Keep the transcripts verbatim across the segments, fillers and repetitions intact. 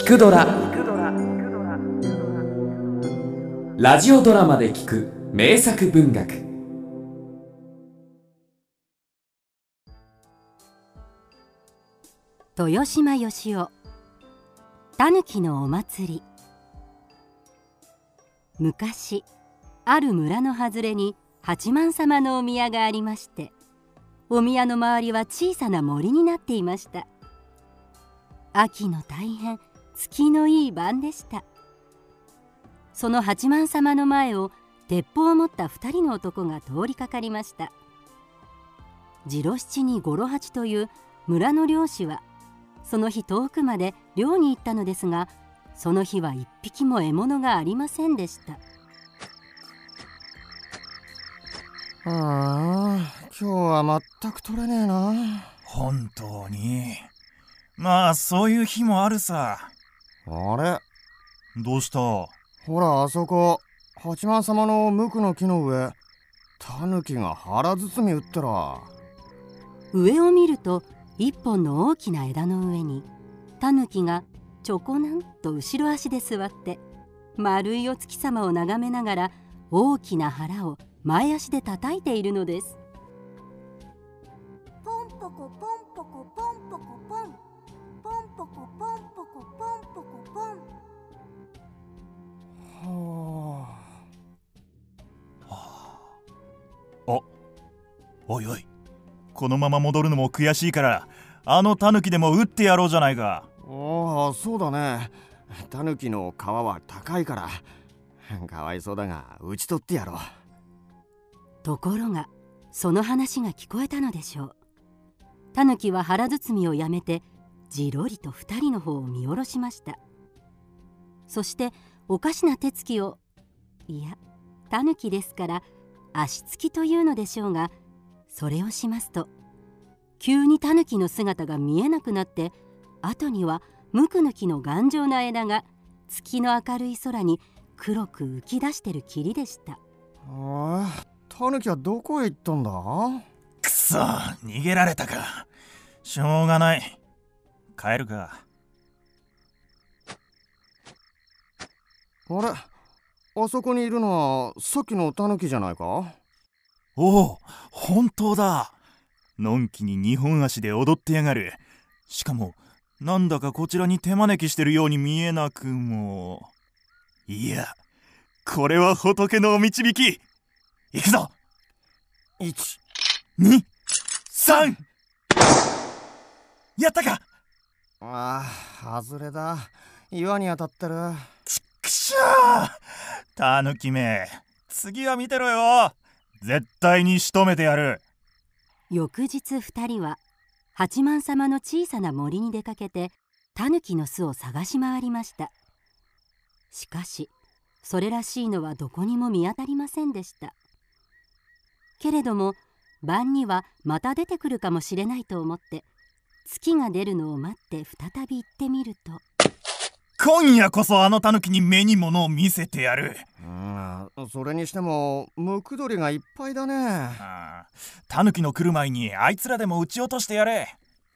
くドラ、ラジオドラマで聞く名作文学。 豊島義雄、たぬきのお祭り。昔、ある村の外れに八幡様のお宮がありまして、お宮の周りは小さな森になっていました。秋の大変月のいい晩でした。その八幡様の前を鉄砲を持った二人の男が通りかかりました。次郎七に五郎八という村の漁師はその日遠くまで漁に行ったのですが、その日は一匹も獲物がありませんでした。 ああ、今日は全く取れねえな。 本当に。まあそういう日もあるさ。 あれ、 どうした？ ほらあそこ、八幡様の無垢の木の上、タヌキが腹包み打ったら。 上を見ると一本の大きな枝の上にタヌキがちょこなんと後ろ足で座って丸いお月様を眺めながら大きな腹を前足で叩いているのです。 ポンポコポンポコポンポコポンポンポコポンポコポンポコポン。 はあ。お、おいおい、このまま戻るのも悔しいからあのタヌキでも撃ってやろうじゃないか。 ああ、そうだね。タヌキの皮は高いからかわいそうだが撃ち取ってやろう。 ところがその話が聞こえたのでしょう。タヌキは腹包みをやめてじろりと二人の方を見下ろしました。そしておかしな手つきを、いやタヌキですから足つきというのでしょうが、それをしますと急にタヌキの姿が見えなくなって、後には無垢の木の頑丈な枝が月の明るい空に黒く浮き出してる霧でした。 ああ、タヌキはどこへ行ったんだ？ くそ、逃げられたか。しょうがない。帰るか。 あれ、あそこにいるのはさっきのタヌキじゃないか？ おお、本当だ。のんきに二本足で踊ってやがる。しかもなんだかこちらに手招きしてるように見えなくも。いや、これは仏のお導き。行くぞ。 いち、 に、さん。やったか。 ああ、外れだ。岩に当たってる。 ちっくしょー。たぬきめ、次は見てろよ。絶対に仕留めてやる。 翌日二人は八幡様の小さな森に出かけてタヌキの巣を探し回りました。しかしそれらしいのはどこにも見当たりませんでした。けれども晩にはまた出てくるかもしれないと思って月が出るのを待って再び行ってみると、 今夜こそあのタヌキに目に物を見せてやる。 うん、それにしてもムクドリがいっぱいだね。 ああ、タヌキの来る前にあいつらでも撃ち落としてやれ。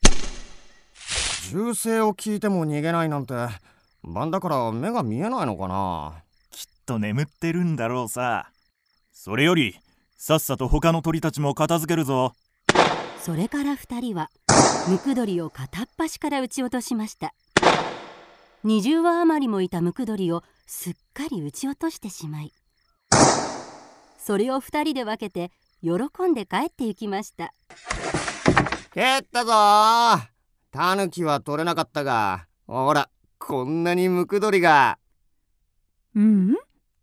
銃声を聞いても逃げないなんて、晩だから目が見えないのかな。 きっと眠ってるんだろうさ。それよりさっさと他の鳥たちも片付けるぞ。 それから二人はムクドリを片っ端から撃ち落としました。にじゅう羽余りもいたムクドリをすっかり撃ち落としてしまい、それを二人で分けて喜んで帰って行きました。 蹴ったぞー。タヌキは取れなかったが、ほらこんなにムクドリが。 うん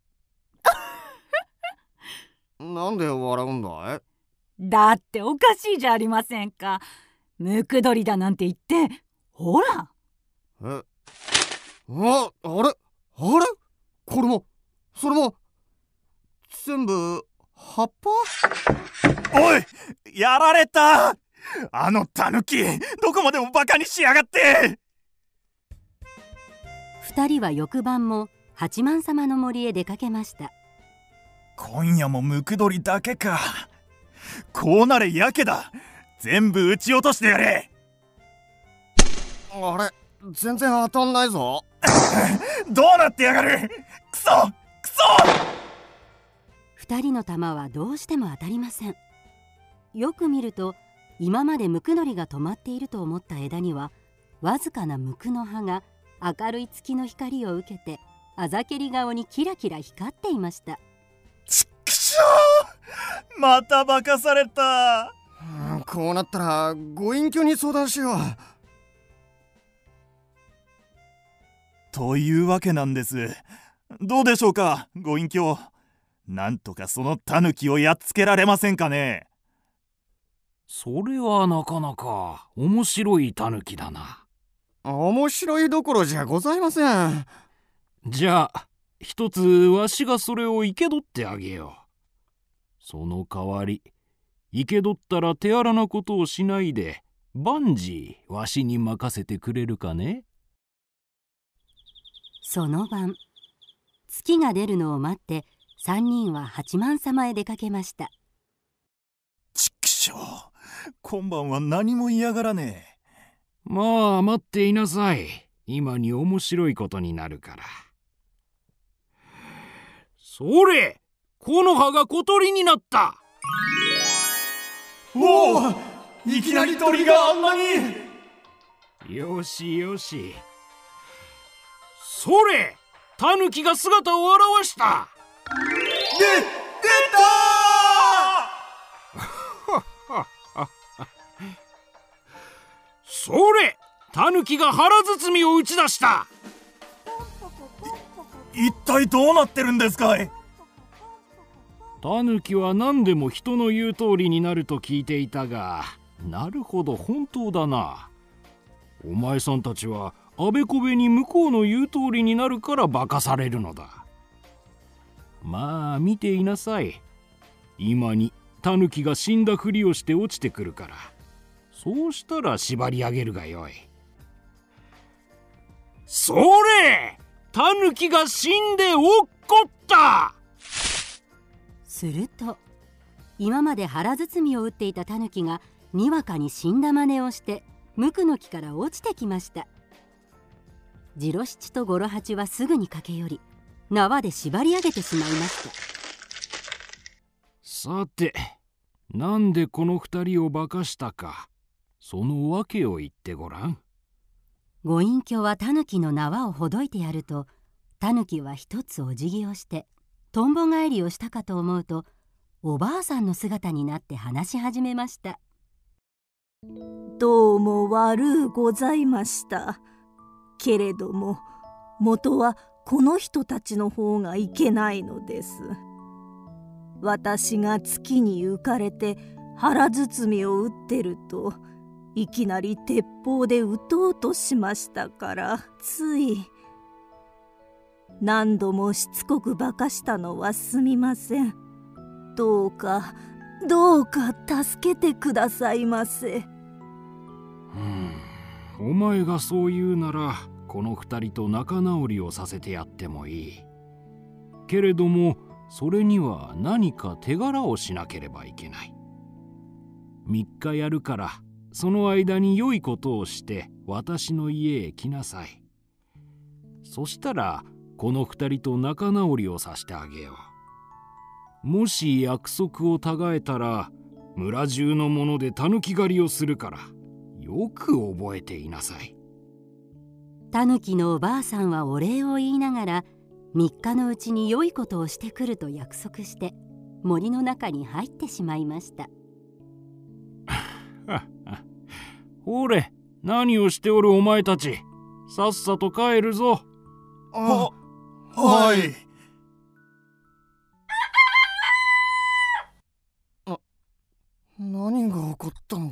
なんで笑うんだい？ だっておかしいじゃありませんか。ムクドリだなんて言って、ほら。 え、あ、あれあれ、これもそれも全部葉っぱ？ おい、やられた。あのタヌキ、どこまでもバカにしやがって。 二人は翌晩も八幡様の森へ出かけました。 今夜もムクドリだけか。こうなれやけだ。全部撃ち落としてやれ。 あれ、 全然当たんないぞ。 どうなってやがる。クソクソ。 二人の玉はどうしても当たりません。よく見ると、今までムクノリが止まっていると思った枝にはわずかなムクの葉が明るい月の光を受けてあざけり顔にキラキラ光っていました。 ちっくしょう、また化かされた。 うん、こうなったらご隠居に相談しよう。 というわけなんです。どうでしょうか、ご隠居。なんとかそのタヌキをやっつけられませんかね。 それはなかなか面白いタヌキだな。 面白いどころじゃございません。 じゃあ一つわしがそれを生け捕ってあげよう。その代わり生け捕ったら手荒なことをしないで万事わしに任せてくれるかね。 その晩、月が出るのを待って三人は八幡様へ出かけました。 ちくしょう、今晩は何も嫌がらねえ。 まあ待っていなさい。今に面白いことになるから。それ、木の葉が小鳥になった。 おお、いきなり鳥があんなに。 よしよし。それ、タヌキが姿を現した。 で、出たそれ、タヌキが腹包みを打ち出した。 一体どうなってるんですかい。 タヌキは何でも人の言う通りになると聞いていたが、なるほど本当だな。お前さんたちはあべこべに向こうの言う通りになるから化かされるのだ。まあ見ていなさい。今にタヌキが死んだふりをして落ちてくるから、そうしたら縛り上げるがよい。それ、タヌキが死んで落っこった。 すると、今まで腹包みを打っていたタヌキがにわかに死んだ真似をしてムクの木から落ちてきました。ジロ七とゴロ八はすぐに駆け寄り、縄で縛り上げてしまいました。 さて、なんでこの二人を化かしたか、その訳を言ってごらん。 ご隠居はタヌキの縄をほどいてやると、タヌキは一つお辞儀をしてとんぼ返りをしたかと思うと、おばあさんの姿になって話し始めました。 どうも悪うございました。けれども元はこの人たちの方がいけないのです。私が月に浮かれて腹包みを打ってると、いきなり鉄砲で撃とうとしましたから、つい。何度もしつこく化かしたのはすみません。どうかどうか助けてくださいませ。 うん、お前がそう言うならこの二人と仲直りをさせてやってもいい。けれどもそれには何か手柄をしなければいけない。三日やるから、その間に良いことをして私の家へ来なさい。そしたらこの二人と仲直りをさせてあげよう。もし約束をたがえたら、村中の者でたぬき狩りをするから、よく覚えていなさい。 タヌキのおばあさんはお礼を言いながら、三日のうちに良いことをしてくると約束して森の中に入ってしまいました。 ほれ、何をしておるお前たち、さっさと帰るぞ。 あ、はい。 な、何が起こったんだ。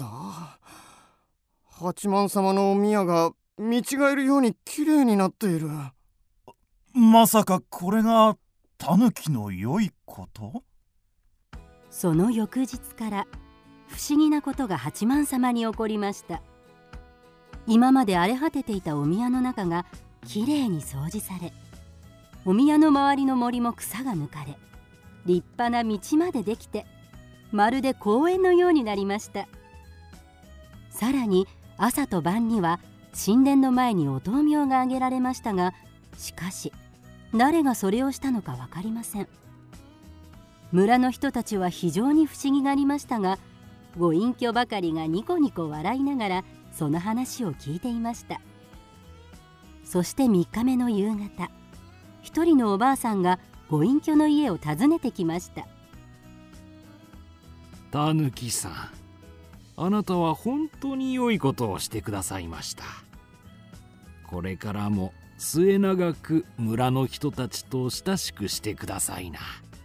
八幡様のお宮が見違えるようにきれいになっている。 まさかこれがタヌキの良いこと？ その翌日から不思議なことが八幡様に起こりました。今まで荒れ果てていたお宮の中がきれいに掃除され、お宮の周りの森も草が抜かれ、立派な道までできて、まるで公園のようになりました。さらに朝と晩には神殿の前にお灯明が挙げられましたが、しかし誰がそれをしたのか分かりません。村の人たちは非常に不思議がありましたが、ご隠居ばかりがニコニコ笑いながらその話を聞いていました。そしてみっかめの夕方、一人のおばあさんがご隠居の家を訪ねてきました。 たぬきさん、あなたは本当に良いことをしてくださいました。これからも末永く村の人たちと親しくしてくださいな。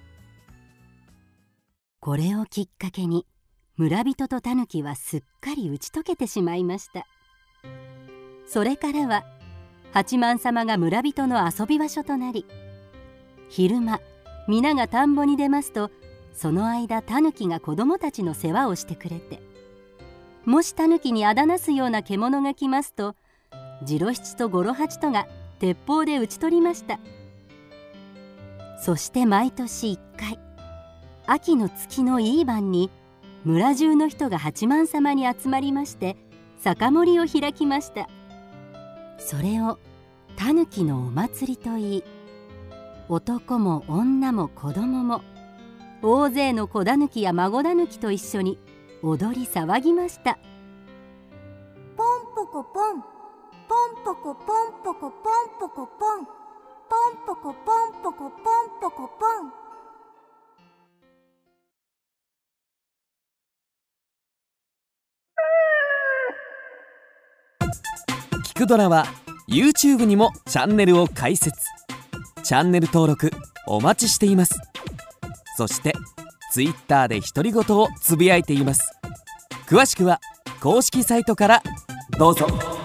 これをきっかけに村人とタヌキはすっかり打ち解けてしまいました。それからは八幡様が村人の遊び場所となり、昼間皆が田んぼに出ますと、その間タヌキが子供たちの世話をしてくれて、もしタヌキにあだなすような獣が来ますと、ジロ七とゴロ八とが鉄砲で討ち取りました。そして毎年いっかい、秋の月のいい晩に村中の人が八幡様に集まりまして、酒盛りを開きました。それをタヌキのお祭りといい、男も女も子供も大勢の子狸や孫狸と一緒に踊り騒ぎました。 ポンポコポン、ポンポコポンポコポンポコポン、ポンポコポンポコポンポコポン。 聞くドラは YouTube にもチャンネルを開設。チャンネル登録お待ちしています。そして Twitter で独り言をつぶやいています。詳しくは公式サイトからどうぞ。